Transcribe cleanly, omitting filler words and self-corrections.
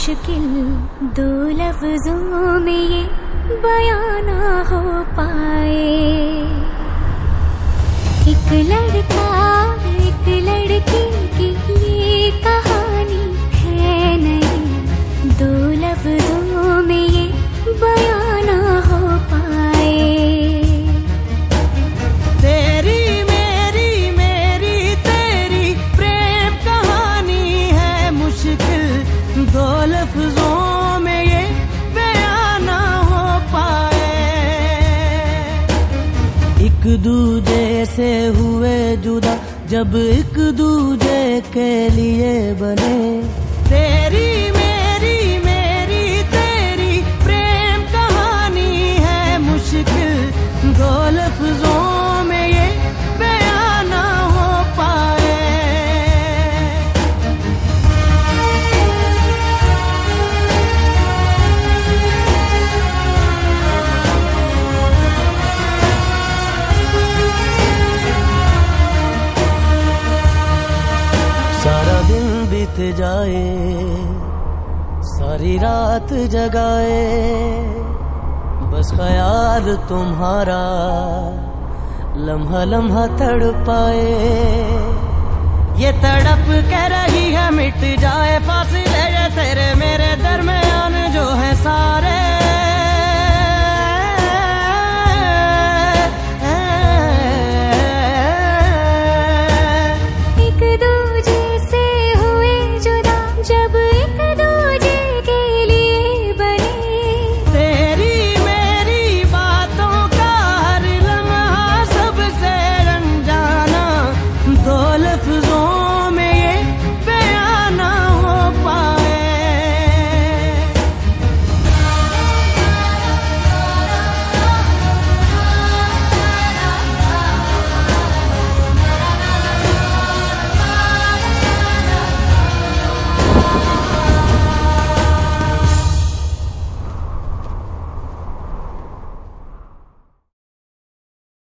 मुश्किल दो लफ्जों में ये बयां ना हो पाए। एक लड़का एक लड़की की ये कहानी है नहीं, दो लफ्जों में ये बयां ना हो पाए। तेरी मेरी मेरी तेरी प्रेम कहानी है मुश्किल, दो लफ्जों में ये बयां ना हो पाए। एक दूजे से हुए जुदा जब एक दूजे के लिए बने। तेरी मेरी मेरी तेरी प्रेम कहानी है मुश्किल, दो लफ्जों में ये बयां ना हो पाए। सारा दिन बीत जाए, सारी रात जगाए, बस ख्याल तुम्हारा लम्हा लम्हा तड़पाए। ये तड़प के रही है मिट जाए फासले ये तेरे मेरे दरमियान जो है सारे।